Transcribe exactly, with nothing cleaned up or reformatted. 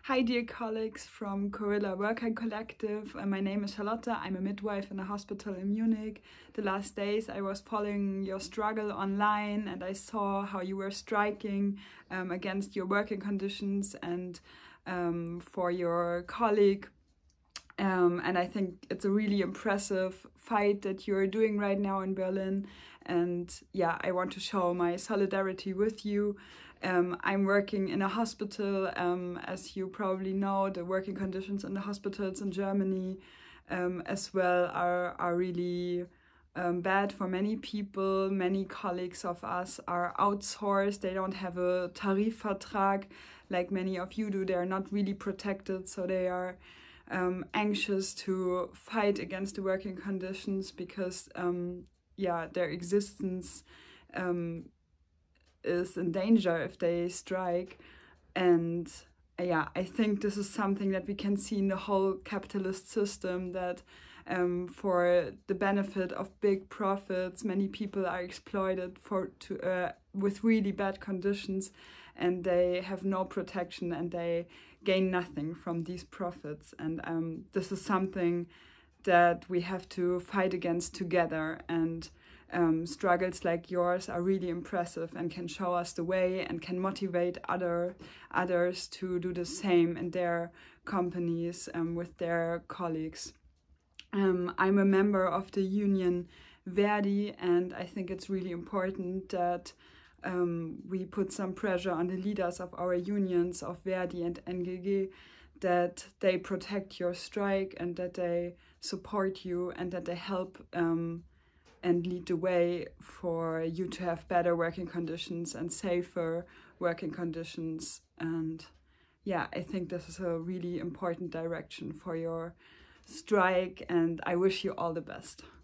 Hi dear colleagues from Gorilla Worker Collective. Uh, my name is Charlotte. I'm a midwife in a hospital in Munich. The last days I was following your struggle online and I saw how you were striking um, against your working conditions and um, for your colleague. Um, and I think it's a really impressive fight that you're doing right now in Berlin. And yeah, I want to show my solidarity with you. Um, I'm working in a hospital. Um, as you probably know, the working conditions in the hospitals in Germany um, as well are, are really um, bad for many people. Many colleagues of us are outsourced. They don't have a Tarifvertrag like many of you do. They're not really protected, so they are Um, anxious to fight against the working conditions because um, yeah, their existence um, is in danger if they strike. And uh, yeah, I think this is something that we can see in the whole capitalist system, that um, for the benefit of big profits, many people are exploited for to uh, with really bad conditions, and they have no protection and they gain nothing from these profits. And um, this is something that we have to fight against together. And um, struggles like yours are really impressive and can show us the way and can motivate other others to do the same in their companies um, with their colleagues. Um, I'm a member of the union Verdi, and I think it's really important that um, we put some pressure on the leaders of our unions of Verdi and N G G, that they protect your strike and that they support you and that they help um, and lead the way for you to have better working conditions and safer working conditions. And yeah, I think this is a really important direction for your strike, and I wish you all the best.